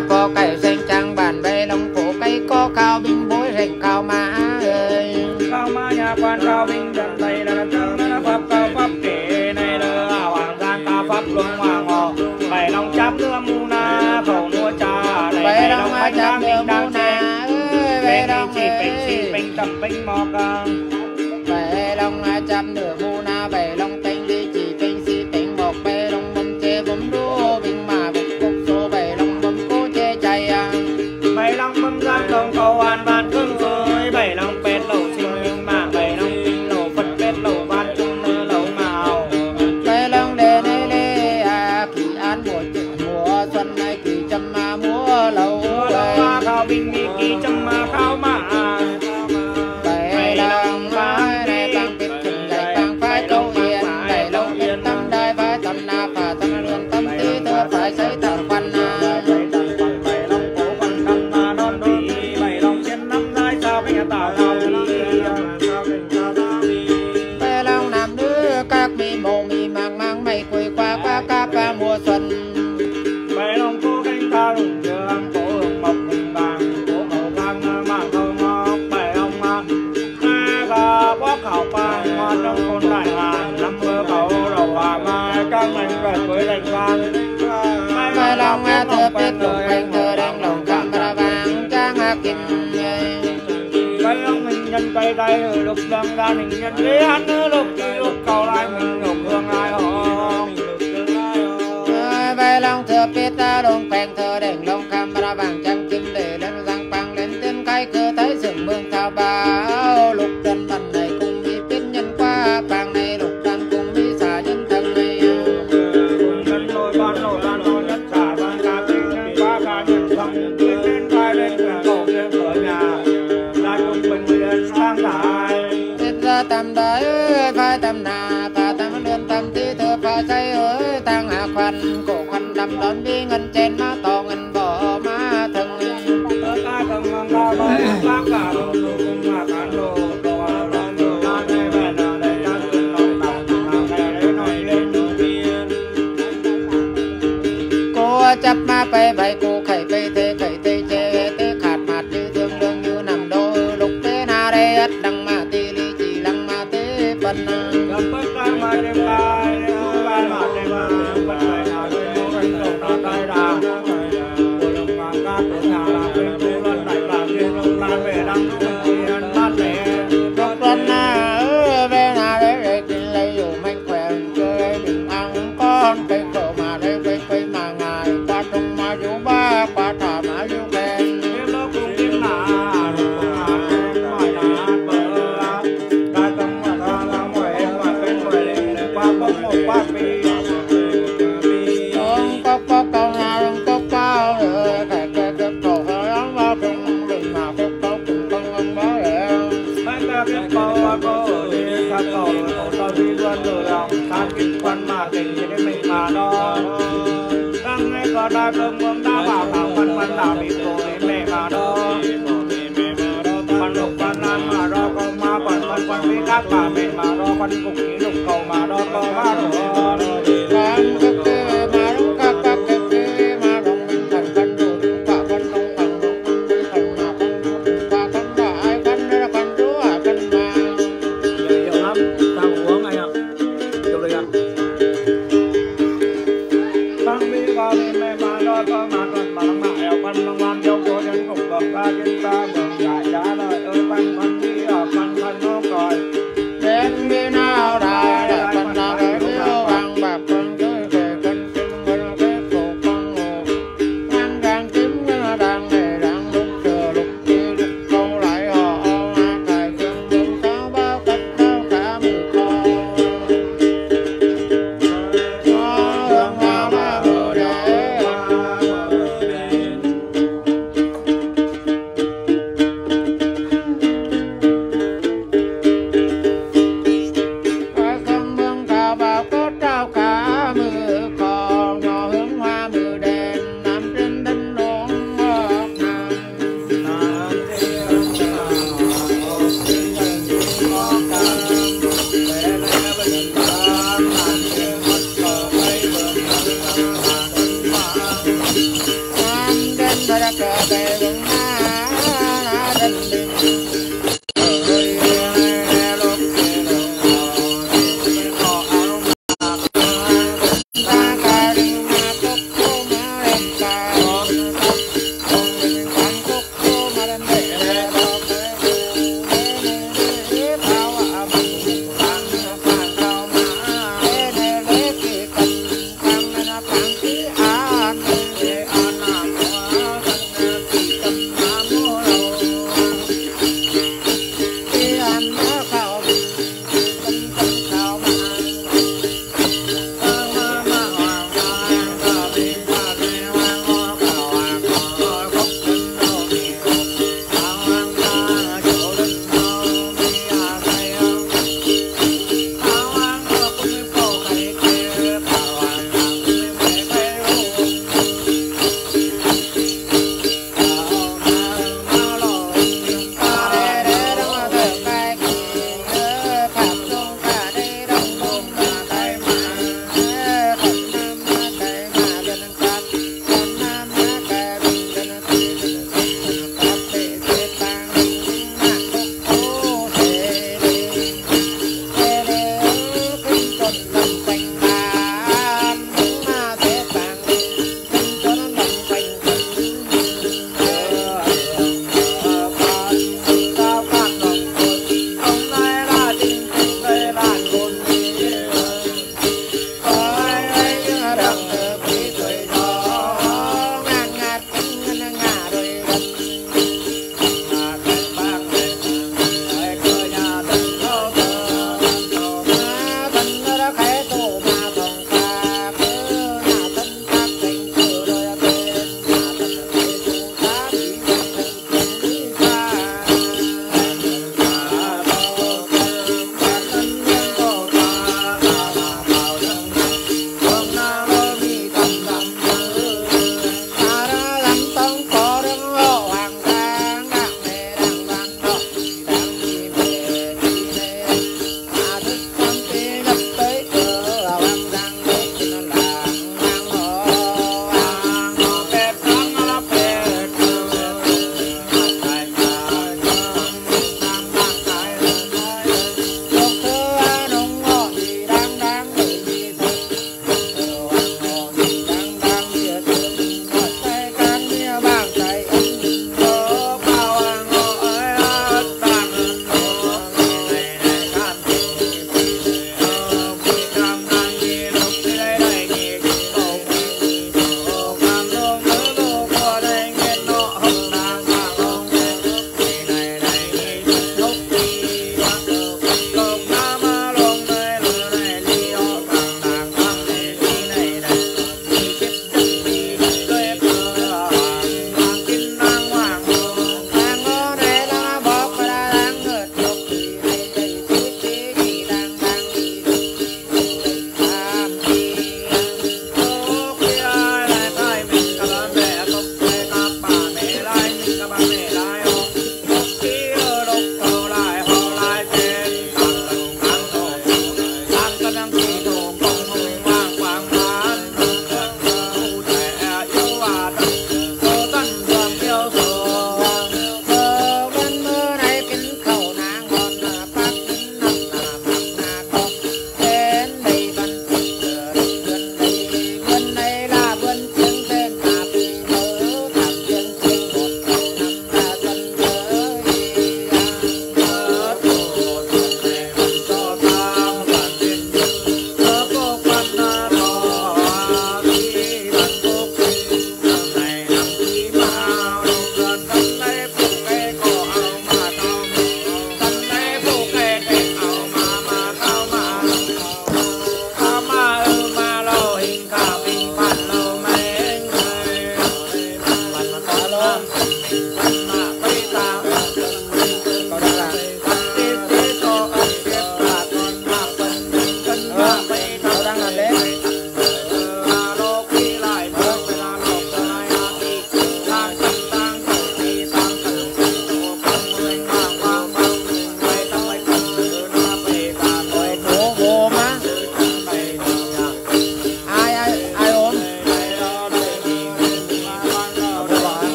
bò cày xanh trắng bàn về lòng cổ cây có cao binh bối rành cao má ơi cao má nhà quan cao binh trần tây là trắng nó pháp cao pháp kể này là hoàng giang ca pháp luân hoàng họ bảy lòng chắp đưa mu na khẩu nuôi cha này bảy lòng chắp đưa mu na bảy lòng chỉ bình tầm bình mò ca bảy lòng chắp đưa mu na bảy lòng tênh đi chỉ bình si tênh một bảy lòng bấm chê bấm đua bình mà bục cục số bảy lòng bấm cố chê chạy bảy lòng bấm giang đồng cầu an ban cưng rồi bảy lòng pet lẩu sinh mà bảy lòng tinh lẩu phật pet lẩu ban chung nơ lẩu màu bảy lòng đề này lê kỳ an mùa xuân này kỳ chăm múa lẩu khao binh mi kỳ chăm khao mà bảy lòng phái này tăng biết chừng dạy tăng phái câu yên bảy lòng yên tâm đai phái tâm na phá tâm luyện tâm tí thơ phải xây tầng văn bảy lòng cố văn tâm non đi bảy lòng trên năm giai sao cái tàu sao bảy lòng nam nữ các mi mồ mi mang mang mây quỳ qua các mùa xuân bảy lòng cố canh ta lùng trường cố hưởng mộc hùng vàng cố khẩu vang mạng thơ ngọc bảy lòng ga bó khảo vang hoa trong côn đại hàng năm mưa khẩu đầu hòa mai các mình về với đánh vang bảy lòng thơ biết lục anh thơ đang lòng cam ra vàng trang kim bảy lòng mình nhân cây đây lục đăng ra mình nhân lý hắn lục lục cầu lại mình ngục hương ai họ bảy lòng thơ biết ta đồng phèn thơ đèn lòng cam ra vàng trang kim để lên răng băng lên tên cái cửa thấy rừng mương thao báo lục chân thần này cùng đi biết nhân qua bang này lục chân cùng đi xả nhân thân này nhân lôi ban lôi nhất xả ban ca tinh nhân qua ca nhân thăng lên khai lên cửa cầu lên cửa nhà ra chung bình liền sang thái tiết ra tâm đáy phai tâm nà phá tâm luyện tâm tí thơ phá say ơi tăng hạ khoăn cổ khoăn đầm đón đi ngân trên má to ngân bỏ má thân ta cầm ngang cao bay bác cả đồ cùng mà cán đồ đồ đồ ra đây về là đây ra từng lòng tầm hàng ngày đấy nói lên đồ biên cô chấp má bay bay cô khẩy tê chê tê khát mạt như thương lương như nằm đô lục tê na đê ất đăng mà tê ly chỉ lăng mà tê phân cầm bất cái mà đêm cai ban mà đêm mà bất cái nào đêm mua cái đồ nó tay đà của đồng vàng ca của nhà là bên tu lần đại bảng trên ông lan về đăng tiền ban lẻ lục lần về na để kinh lấy dù mạnh khỏe chơi mình ăn con cây khổ mà đây cây mà ngài qua trong mà dù ba qua thả mà dù khen đêm đó cùng kiếm nà ngoài nà bờ đại tâm mà ra ra ngoài em mà bên ngoài lên qua bóng một ba phi có câu nào không có cao cái cổ hơi ấm vào trong đừng mà có câu cùng con ông bó để mấy cái câu ở đi khát cầu cổ tao đi luôn rồi lòng khát kinh quan mà tình thì đến mình mà đo đang nghe có đa cơm mương đa bảo thảo quan đảo bị cổ đến mẹ mà đo quan lục quan lan mà đo con ma quan với các bà mẹ mà đo quan cục ký lục cầu mà đo co ba đo quan các mà đúng các mà đồng mình thành đủ quả con không thành đủ thành mà con đã ai con ra con chúa con mà nhiều lắm tao uống anh ạ nhiều đây ạ tăng mi con mẹ mà đo con mà còn mà eo con long ngoan dâu có nhân cục bậc ta trên ta mừng đại giá lời ơi văn đi ở văn nó còi đến bên nào đã là con nào để yêu bằng bạc con chơi về cân kim con cái cổ con ngủ ngang đang kiếm đang để đang lúc chờ lúc kia lúc câu lại họ cài chân bông cáo bao cách cao cả mười con hương hoa ba mùa để Hãy subscribe cho kênh Ghiền Mì Gõ để không bỏ lỡ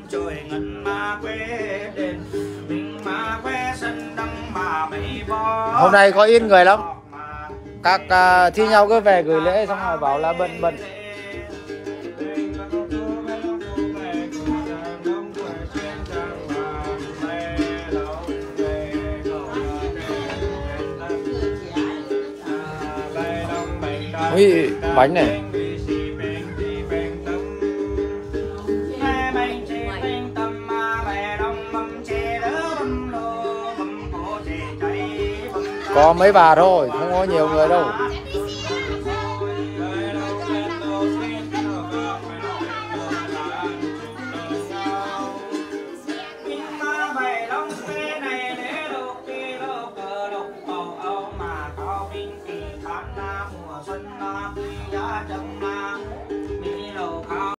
trời ngân mà quê đền mình mà quê sân đăng mà mấy bó. Hôm nay có ít người lắm, các thi nhau cứ về gửi lễ xong rồi bảo là bận bận. Ui, bánh này. Có mấy bà thôi, không có nhiều người đâu. Hãy subscribe cho kênh Ghiền Mì Gõ để không bỏ lỡ những video hấp dẫn.